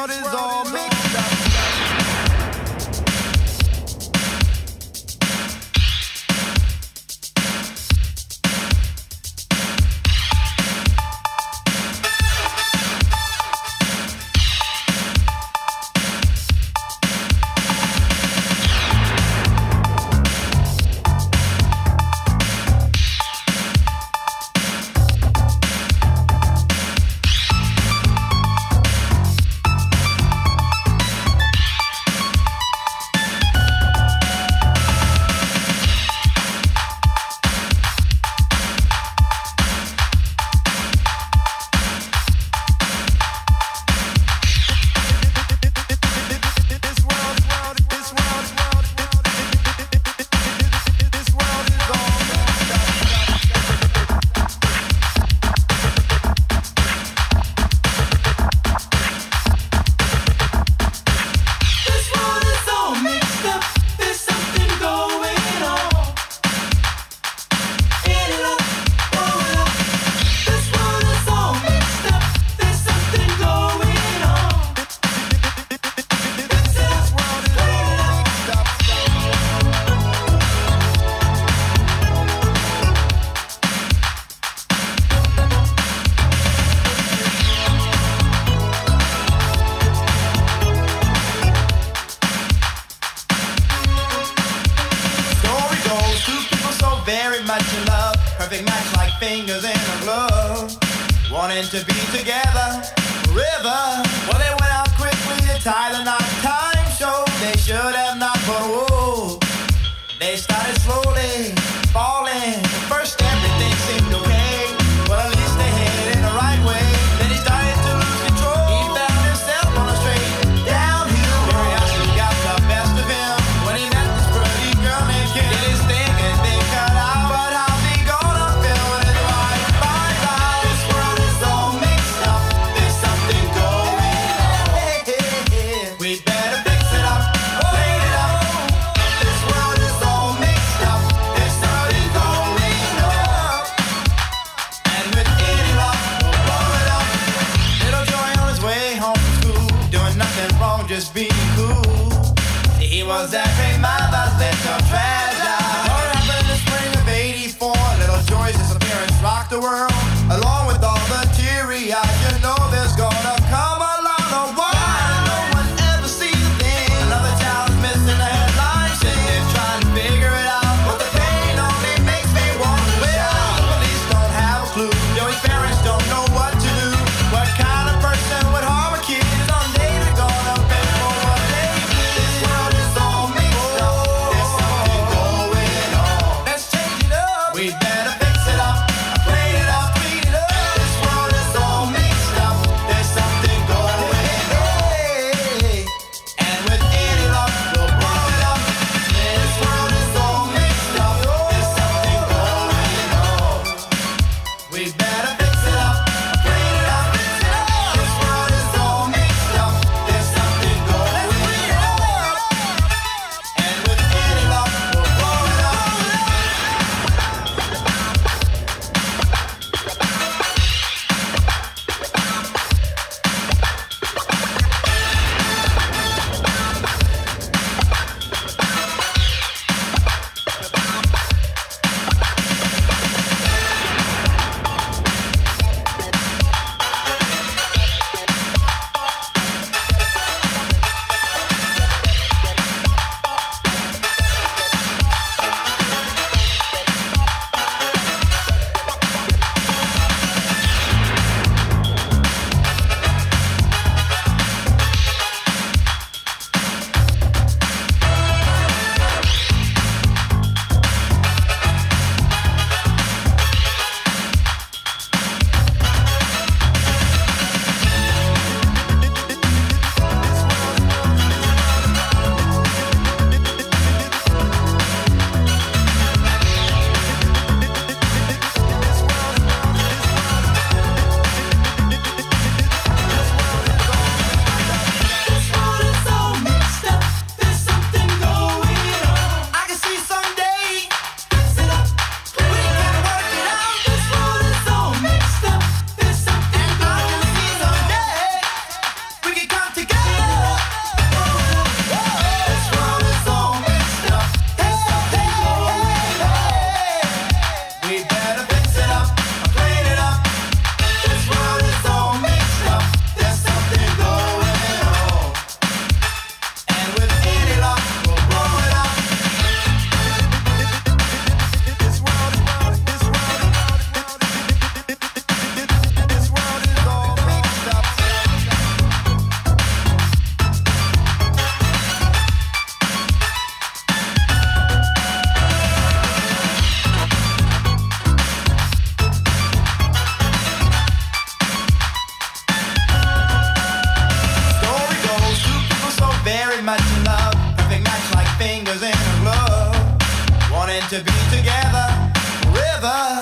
world is all mixed up. Very much in love, perfect match like fingers in a glove. Wanting to be together forever. Well, they went out quickly to tie the knot. Time showed they should have not, but whoa, they started slowly falling. At first everything seemed okay, but at least they headed in the right way. Then he started to lose control. He found himself on a straight downhill. Curiosity got the best of him when he met this pretty girl named Kim. Did his thing and they cut out, but how's he gonna feel when his wife finds out? This world is all mixed up, there's something going on. We better fix it up, clean it up. This world is all mixed up, there's something going on. And with any luck, we'll blow it up. Little Joy on his way home from school, doing nothing wrong, just being cool. He was every mother's little treasure. What happened in the spring of '84? Little Joy's disappearance rocked the world. Along with all the teary eyes, you know there's gonna come a lot of why no one ever sees a thing. Another child's missing the headline, singing, trying to figure it out. But the pain only makes me want to shout. Police don't have a clue. Joey's parents don't know what to do. What kind of person would harm a kid? Someday they're gonna pay for what they did. This world is all mixed up. to be together forever.